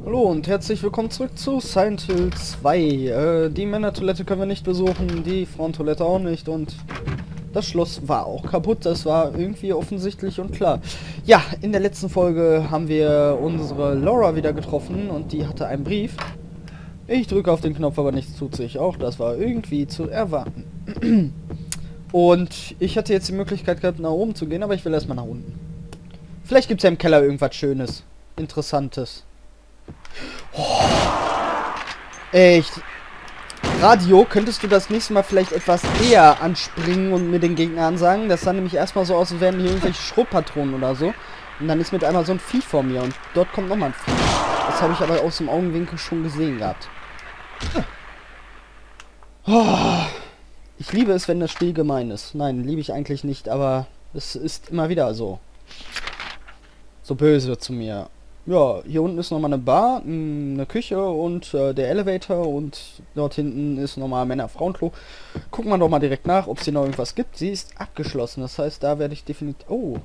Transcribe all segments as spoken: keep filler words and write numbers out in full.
Hallo und herzlich willkommen zurück zu Silent Hill zwei. Äh, die Männertoilette können wir nicht besuchen, die Frauentoilette auch nicht und das Schloss war auch kaputt. Das war irgendwie offensichtlich und klar. Ja, in der letzten Folge haben wir unsere Laura wieder getroffen und die hatte einen Brief. Ich drücke auf den Knopf, aber nichts tut sich. Auch das war irgendwie zu erwarten. Und ich hatte jetzt die Möglichkeit gehabt, nach oben zu gehen, aber ich will erstmal nach unten. Vielleicht gibt es ja im Keller irgendwas Schönes, Interessantes. Oh, echt. Radio, könntest du das nächste Mal vielleicht etwas eher anspringen und mir den Gegner ansagen? Das sah nämlich erstmal so aus, als wären hier irgendwelche Schrotpatronen oder so. Und dann ist mit einmal so ein Vieh vor mir und dort kommt nochmal ein Vieh. Das habe ich aber aus dem Augenwinkel schon gesehen gehabt. Oh, ich liebe es, wenn das Spiel gemein ist. Nein, liebe ich eigentlich nicht, aber es ist immer wieder so. So böse zu mir. Ja, hier unten ist nochmal eine Bar, eine Küche und äh, der Elevator und dort hinten ist nochmal Männer-Frauenklo. Gucken wir doch mal direkt nach, ob es hier noch irgendwas gibt. Sie ist abgeschlossen, das heißt, da werde ich definitiv... Oh.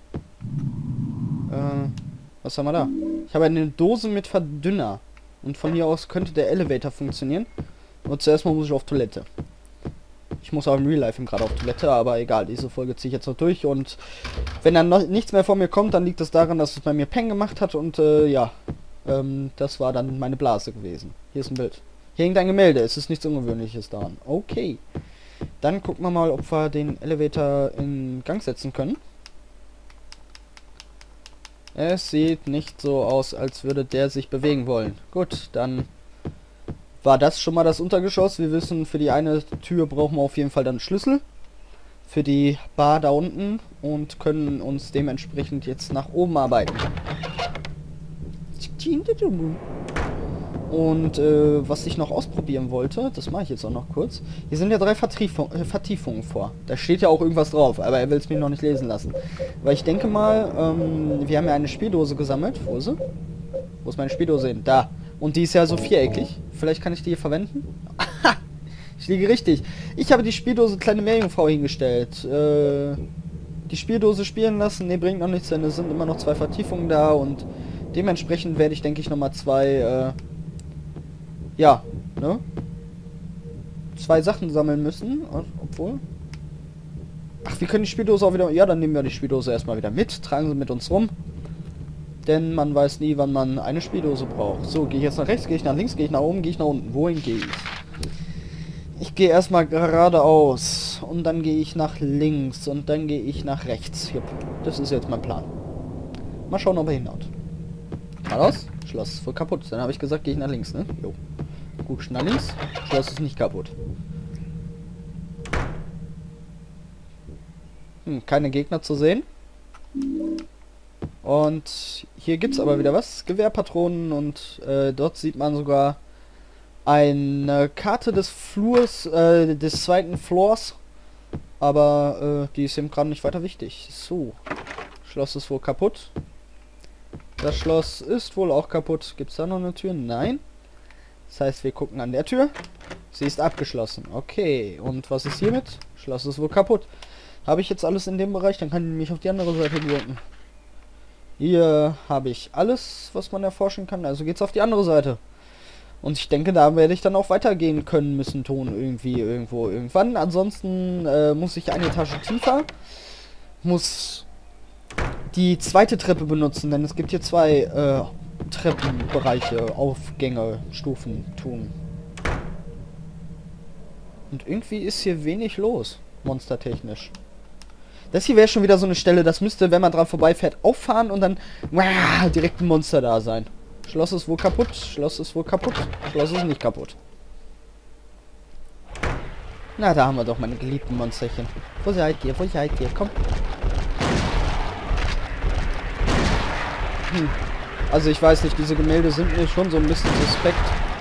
Äh, was haben wir da? Ich habe eine Dose mit Verdünner. Und von hier aus könnte der Elevator funktionieren. Und zuerst mal muss ich auf Toilette. Ich muss auch im Real Life gerade auf Toilette, aber egal, diese Folge ziehe ich jetzt noch durch und wenn dann noch nichts mehr von mir kommt, dann liegt es daran, dass es bei mir Peng gemacht hat und äh, ja, ähm, das war dann meine Blase gewesen. Hier ist ein Bild. Hier hängt ein Gemälde, es ist nichts Ungewöhnliches daran. Okay, dann gucken wir mal, ob wir den Elevator in Gang setzen können. Es sieht nicht so aus, als würde der sich bewegen wollen. Gut, dann... war das schon mal das Untergeschoss. Wir wissen, für die eine Tür brauchen wir auf jeden Fall dann Schlüssel. Für die Bar da unten. Und können uns dementsprechend jetzt nach oben arbeiten. Und äh, was ich noch ausprobieren wollte, das mache ich jetzt auch noch kurz. Hier sind ja drei Vertiefung, äh, Vertiefungen vor. Da steht ja auch irgendwas drauf, aber er will es mir noch nicht lesen lassen. Weil ich denke mal, ähm, wir haben ja eine Spieldose gesammelt. Wo ist sie? Wo ist meine Spieldose hin? Da. Und die ist ja so viereckig. Vielleicht kann ich die hier verwenden. Ich liege richtig. Ich habe die Spieldose kleine Meerjungfrau hingestellt. Äh, die Spieldose spielen lassen. Ne, bringt noch nichts, denn es sind immer noch zwei Vertiefungen da. Und dementsprechend werde ich, denke ich, nochmal zwei... Äh, ja, ne? Zwei Sachen sammeln müssen. Obwohl... Ach, wir können die Spieldose auch wieder... Ja, dann nehmen wir die Spieldose erstmal wieder mit. Tragen sie mit uns rum. Denn man weiß nie, wann man eine Spieldose braucht. So, gehe ich jetzt nach rechts, gehe ich nach links, gehe ich nach oben, gehe ich nach unten. Wohin gehe ich? Ich gehe erstmal geradeaus. Und dann gehe ich nach links. Und dann gehe ich nach rechts. Jupp. Das ist jetzt mein Plan. Mal schauen, ob er hinhaut. Geradeaus. Schloss ist voll kaputt. Dann habe ich gesagt, gehe ich nach links, ne? Jo. Guck nach links. Schloss ist nicht kaputt. Hm, keine Gegner zu sehen. Und hier gibt es aber wieder was. Gewehrpatronen und äh, dort sieht man sogar eine Karte des Flurs, äh, des zweiten Floors. Aber äh, die ist eben gerade nicht weiter wichtig. So. Schloss ist wohl kaputt. Das Schloss ist wohl auch kaputt. Gibt es da noch eine Tür? Nein. Das heißt, wir gucken an der Tür. Sie ist abgeschlossen. Okay. Und was ist hiermit? Schloss ist wohl kaputt. Habe ich jetzt alles in dem Bereich? Dann kann ich mich auf die andere Seite drücken. Hier habe ich alles, was man erforschen kann. Also geht's auf die andere Seite. Und ich denke, da werde ich dann auch weitergehen können müssen, Ton irgendwie, irgendwo, irgendwann. Ansonsten äh, muss ich eine Etage tiefer. Muss die zweite Treppe benutzen, denn es gibt hier zwei äh, Treppenbereiche, Aufgänge, Stufen, tun. Und irgendwie ist hier wenig los, monstertechnisch. Das hier wäre schon wieder so eine Stelle, das müsste, wenn man dran vorbeifährt, auffahren und dann wow, direkt ein Monster da sein. Schloss ist wohl kaputt, Schloss ist wohl kaputt, Schloss ist nicht kaputt. Na, da haben wir doch meine geliebten Monsterchen. Wo seid ihr, wo seid ihr, komm. Hm. Also ich weiß nicht, diese Gemälde sind mir schon so ein bisschen suspekt.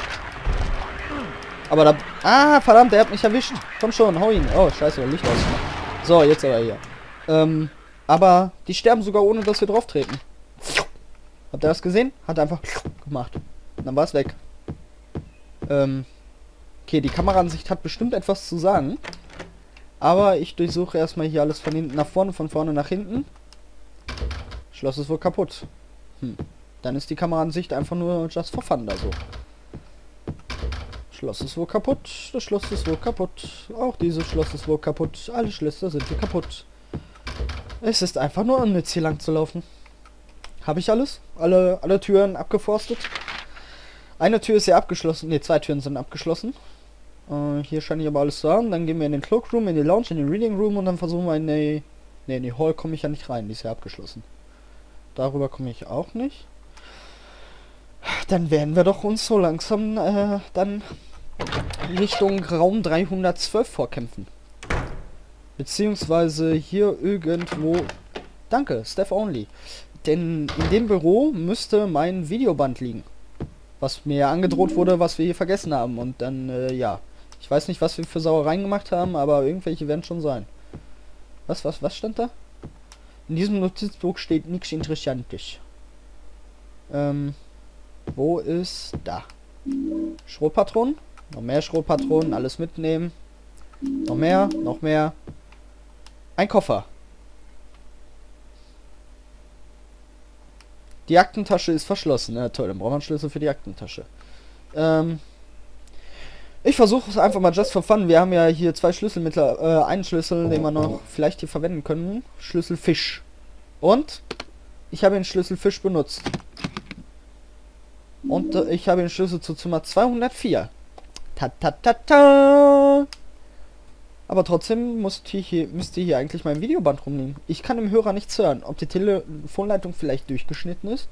Aber da... Ah, verdammt, der hat mich erwischt. Komm schon, hau ihn. Oh, scheiße, Licht ausgemacht. So, jetzt aber hier. Ähm, aber die sterben sogar ohne, dass wir drauf treten. Habt ihr das gesehen? Hat einfach gemacht. Dann war es weg. Ähm, okay, die Kameraansicht hat bestimmt etwas zu sagen. Aber ich durchsuche erstmal hier alles von hinten nach vorne, von vorne nach hinten. Schloss ist wohl kaputt. Hm. Dann ist die Kameraansicht einfach nur just for fun da so. Schloss ist wohl kaputt. Das Schloss ist wohl kaputt. Auch dieses Schloss ist wohl kaputt. Alle Schlösser sind hier kaputt. Es ist einfach nur unnütz, hier lang zu laufen. Habe ich alles? Alle, alle Türen abgeforstet? Eine Tür ist ja abgeschlossen. Ne, zwei Türen sind abgeschlossen. Äh, hier scheine ich aber alles zu haben. Dann gehen wir in den Cloakroom, in die Lounge, in den Reading Room und dann versuchen wir in die... Ne, in die Hall komme ich ja nicht rein. Die ist ja abgeschlossen. Darüber komme ich auch nicht. Dann werden wir doch uns so langsam äh, dann Richtung Raum dreihundertzwölf vorkämpfen. Beziehungsweise hier irgendwo... Danke, Steph Only. Denn in dem Büro müsste mein Videoband liegen. Was mir angedroht wurde, was wir hier vergessen haben. Und dann, äh, ja. Ich weiß nicht, was wir für Sauereien gemacht haben, aber irgendwelche werden schon sein. Was, was, was stand da? In diesem Notizbuch steht nichts Interessantes. Ähm, wo ist... Da. Schrotpatronen. Noch mehr Schrotpatronen, alles mitnehmen. Noch mehr, noch mehr. Ein Koffer. Die Aktentasche ist verschlossen. Ja, toll, dann brauchen wir einen Schlüssel für die Aktentasche. Ähm, ich versuche es einfach mal just for fun. Wir haben ja hier zwei Schlüssel mit äh, einen Schlüssel, den wir noch vielleicht hier verwenden können. Schlüssel Fisch. Und ich habe den Schlüssel Fisch benutzt. Und äh, ich habe den Schlüssel zu Zimmer zweihundertvier. Ta ta ta ta. Aber trotzdem müsste hier, müsste hier eigentlich mein Videoband rumliegen. Ich kann im Hörer nichts hören. Ob die Telefonleitung vielleicht durchgeschnitten ist?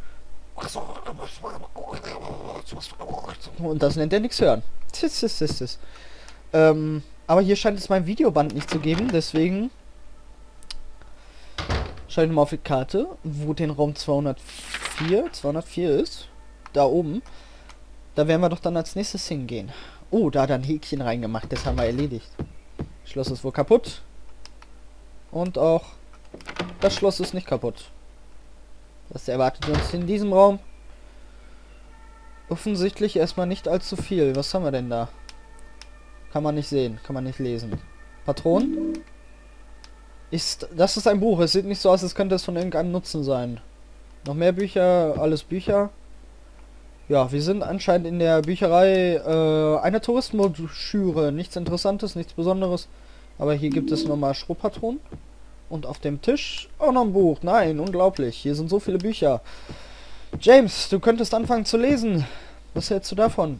Und das nennt er nichts hören. Tis, tis, tis, tis. Ähm, aber hier scheint es mein Videoband nicht zu geben. Deswegen schaue ich mal auf die Karte, wo den Raum zweihundertvier, zweihundertvier ist. Da oben. Da werden wir doch dann als nächstes hingehen. Oh, da hat er ein Häkchen reingemacht. Das haben wir erledigt. Schloss ist wohl kaputt. Und auch das Schloss ist nicht kaputt. Das erwartet uns in diesem Raum. Offensichtlich erstmal nicht allzu viel. Was haben wir denn da? Kann man nicht sehen. Kann man nicht lesen. Patronen? Ist, das ist ein Buch. Es sieht nicht so aus, als könnte es von irgendeinem Nutzen sein. Noch mehr Bücher. Alles Bücher. Ja, wir sind anscheinend in der Bücherei äh, einer Touristenbroschüre. Nichts Interessantes, nichts Besonderes. Aber hier gibt es nochmal Schrotpatronen. Und auf dem Tisch auch noch ein Buch. Nein, unglaublich. Hier sind so viele Bücher. James, du könntest anfangen zu lesen. Was hältst du davon?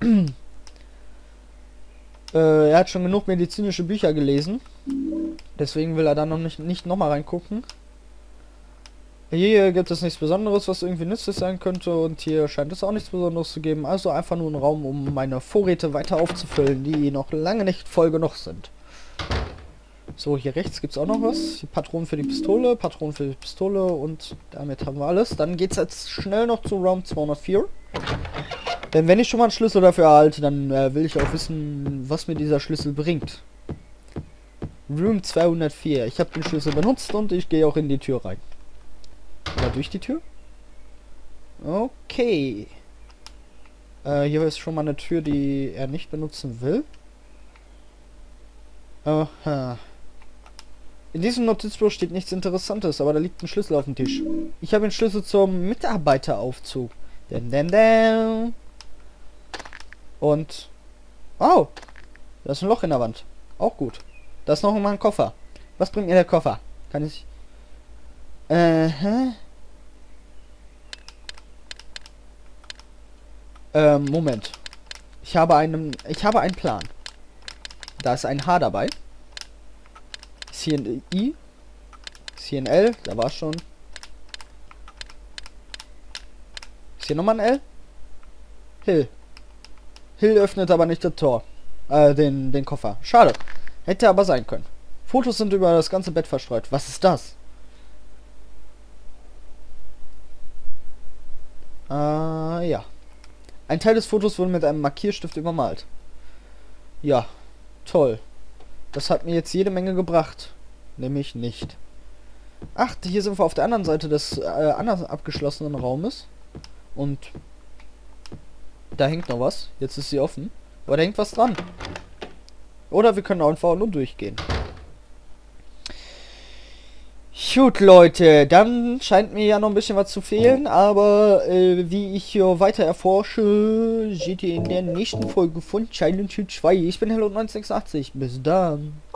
äh, er hat schon genug medizinische Bücher gelesen. Deswegen will er da noch nicht, nicht nochmal reingucken. Hier gibt es nichts Besonderes, was irgendwie nützlich sein könnte. Und hier scheint es auch nichts Besonderes zu geben. Also einfach nur ein Raum, um meine Vorräte weiter aufzufüllen, die noch lange nicht voll genug sind. So, hier rechts gibt es auch noch was. Die Patronen für die Pistole, Patronen für die Pistole und damit haben wir alles. Dann geht es jetzt schnell noch zu Raum zweihundertvier. Denn wenn ich schon mal einen Schlüssel dafür erhalte, dann äh, will ich auch wissen, was mir dieser Schlüssel bringt. Room zweihundertvier. Ich habe den Schlüssel benutzt und ich gehe auch in die Tür rein. Oder durch die Tür? Okay. Äh, hier ist schon mal eine Tür, die er nicht benutzen will. Aha. In diesem Notizbuch steht nichts Interessantes, aber da liegt ein Schlüssel auf dem Tisch. Ich habe den Schlüssel zum Mitarbeiteraufzug. Dun, dun, dun. Und... Oh! Da ist ein Loch in der Wand. Auch gut. Da ist noch mal ein Koffer. Was bringt mir der Koffer? Kann ich... Äh, hä? Ähm, Moment. Ich habe einen... Ich habe einen Plan. Da ist ein H dabei. Ist hier ein I. Ist hier ein L. Da war es schon. Ist hier nochmal ein L? Hill. Hill öffnet aber nicht das Tor. Äh, den, den Koffer. Schade. Hätte aber sein können. Fotos sind über das ganze Bett verstreut. Was ist das? Äh, ja. Ein Teil des Fotos wurde mit einem Markierstift übermalt. Ja. Toll. Das hat mir jetzt jede Menge gebracht. Nämlich nicht. Ach, hier sind wir auf der anderen Seite des äh, anderen abgeschlossenen Raumes. Und da hängt noch was. Jetzt ist sie offen. Aber da hängt was dran. Oder wir können einfach nur durchgehen. Gut, Leute, dann scheint mir ja noch ein bisschen was zu fehlen, aber äh, wie ich hier weiter erforsche, seht ihr in der nächsten Folge von Silent Hill zwei. Ich bin Hello neunzehnhundertsechsundachtzig. Bis dann.